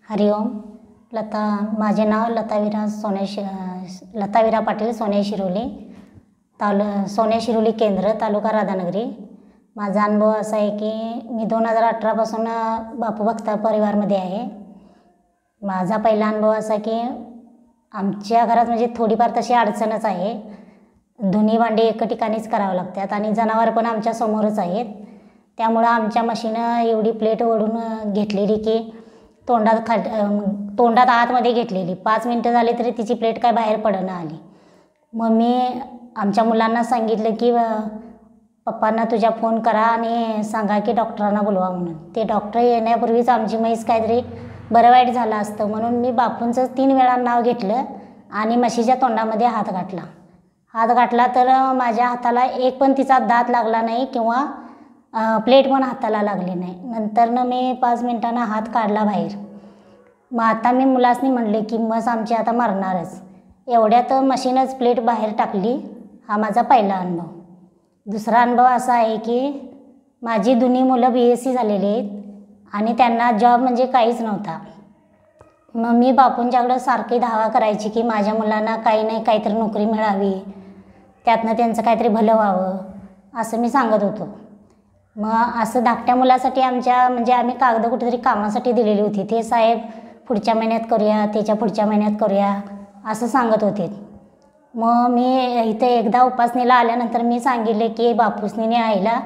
हरिओम. माझे नाव लतावीरा पाटील सोने शिरोली, सोने शिरोली केंद्र, तालुका राधानगरी. माझा अनुभव असा आहे की मी 2018 पासून बापू भक्त परिवारमध्ये आहे. माझा पहिला अनुभव असा की आमच्या घरात म्हणजे थोडीफार तशी अडचणच आहे. धुणी भांडी एका ठिकाणीच करावं लागतात आणि जनावर पण आमच्या समोरच आहेत. त्यामुळं आमच्या म्हशीनं एवढी प्लेट ओढून घेतलेली की तोंडात आतमध्ये घेतलेली. 5 मिनटं झाली तरी तिची प्लेट काय बाहेर पडणं आली. मग मी आमच्या मुलांना सांगितलं की पप्पांना तुझ्या फोन करा आणि सांगा की डॉक्टरांना बोलवा म्हणून. ते डॉक्टर येण्यापूर्वीच आमची म्हैस काहीतरी बरं वाईट झालं असतं म्हणून मी बापूंचं 3 वेळा नाव घेतलं आणि म्हशीच्या तोंडामध्ये हात घातला तर माझ्या हाताला एक पण तिचा दात लागला नाही किंवा प्लेट पण हाताला लागली नाही. नंतरनं मी 5 मिनिटांना हात काढला बाहेर. मग आता मी मुलासनी म्हणले की म्हस आमची आता मरणारच. एवढ्यात मशीनच प्लेट बाहेर टाकली. हा माझा पहिला अनुभव. दुसरा अनुभव असा आहे की माझी दोन्ही मुलं BSc झालेली आहेत आणि त्यांना जॉब म्हणजे काहीच नव्हता. मग मी बापूंच्याकडं सारखी धावा करायची की माझ्या मुलांना काही नाही काहीतरी नोकरी मिळावी, त्यातनं त्यांचं काहीतरी भलं व्हावं असं मी सांगत होतो. मग असं धाकट्या मुलासाठी आम्ही कागद कुठेतरी कामासाठी दिलेली होती. ते साहेब पुढच्या महिन्यात करूया, त्याच्या पुढच्या महिन्यात करूया असं सांगत होते. मग मी इथे एकदा उपासणीला आल्यानंतर मी सांगितले की बापूसनीने आईला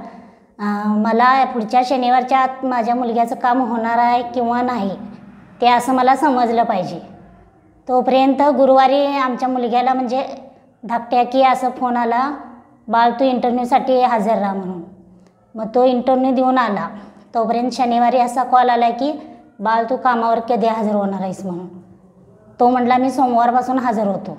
मला पुढच्या शनिवारच्या आत माझ्या मुलग्याचं काम होणार आहे किंवा नाही ते असं मला समजलं पाहिजे. तोपर्यंत गुरुवारी आमच्या मुलग्याला म्हणजे धाकट्या की असं फोन आला, बाळ तू इंटरव्ह्यूसाठी हजर राहा म्हणून. मग तो इंटरव्ह्यू देऊन आला. तोपर्यंत शनिवारी असा कॉल आला की बाळ तू कामावर कधी हजर होणार आहेस म्हणून. तो म्हटला मी सोमवारपासून हजर होतो.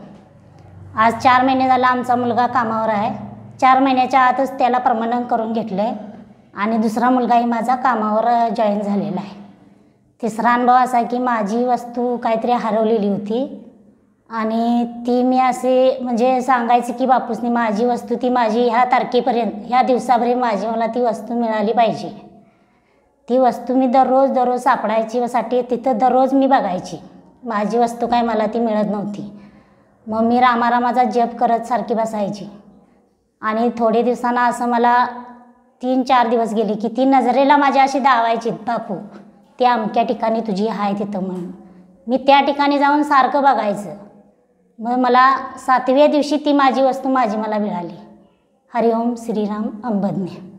आज 4 महिने झाला आमचा मुलगा कामावर आहे. 4 महिन्याच्या आतच त्याला परमनंट करून घेतलं आहे आणि दुसरा मुलगाही माझा कामावर जॉईन झालेला आहे. तिसरा अनुभव असा की माझी वस्तू काहीतरी हरवलेली होती आणि ती मी असे म्हणजे सांगायची की बापूसनी माझी वस्तू ती माझी ह्या तारखेपर्यंत ह्या दिवसापर्यंत मला ती वस्तू मिळाली पाहिजे. ती वस्तू मी दररोज सापडायची साठी तिथं दररोज मी बघायची. माझी वस्तू काय मला ती मिळत नव्हती. मग मी रामारामाचा जप करत सारखी बसायची आणि थोडे दिवसांना असं मला 3-4 दिवस गेले की ती नजरेला माझ्या अशी दावायची, बापू ती अमक्या ठिकाणी तुझी आहे तिथं म्हणून. मी त्या ठिकाणी जाऊन सारखं बघायचं. मग मला 7व्या दिवशी ती माझी वस्तू मला मिळाली. हरिओम श्रीराम अंबदने.